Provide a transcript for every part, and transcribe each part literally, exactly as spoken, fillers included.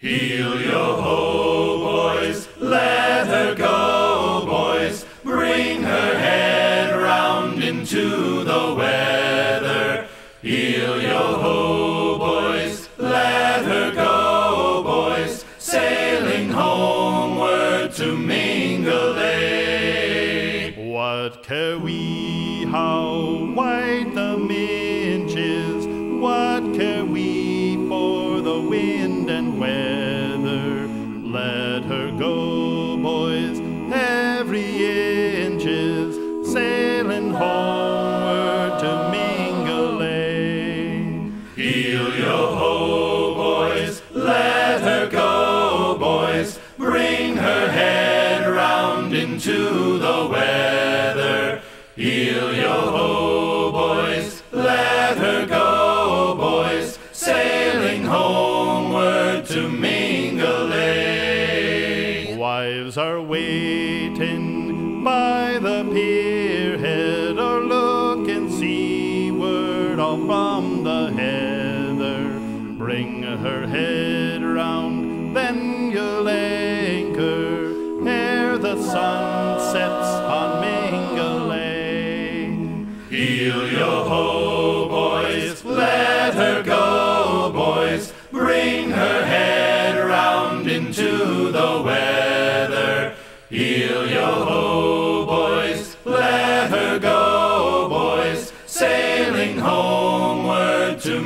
Heel-yo-ho, boys, let her go, boys. Bring her head round into the weather. Heel-yo-ho, boys, let her go, boys. Sailing homeward to Mingulay. What care we how white the minch is? What care we for the wind and weather? Let her go, boys, every inch is sailing homeward to Mingulay. Heel-yo-ho, boys, let her go, boys. Bring her head round into the weather. Heel-yo-ho, boys, let her go, boys. Sailing homeward to Mingulay. Wives are waiting by the pier head, or looking seaward all from the heather. Bring her head round, then you'll anchor ere the sun sets on Mingulay. Heel-yo-ho, boys, let her go, boys. Bring her head round into the weather. Heel-yo-ho, boys, let her go, boys. Sailing homeward to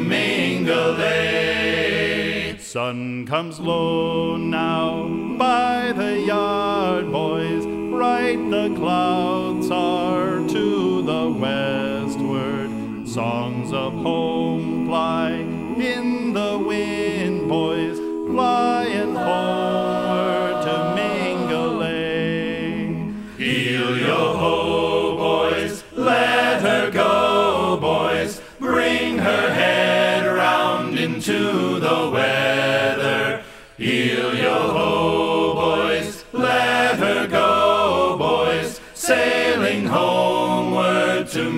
Mingulay. Sun comes low now by the yard, boys. Bright the clouds are to the westward. Songs of home fly in the wind, boys, flying homeward to Mingulay. Heel-yo-ho, boys, let her go, boys. Bring her head round into the weather. Heel-yo-ho, boys, let her go, boys. Sailing homeward to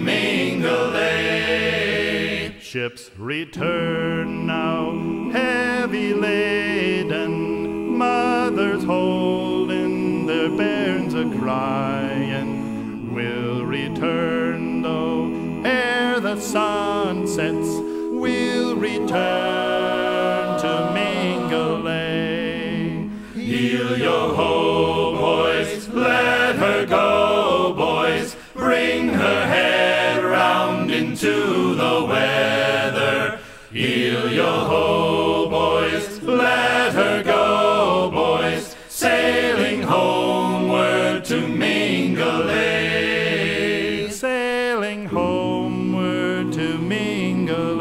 Mingulay. Ships return now, heavy laden, mothers holding their bairns a-crying. We'll return though ere the sun sets, we'll return to Mingulay. Heel-yo-ho, boys, let her go, boys. Bring her head round into the weather. Heel-yo-ho, boys, let her go, boys. Sailing homeward to Mingulay. Sailing homeward to Mingulay.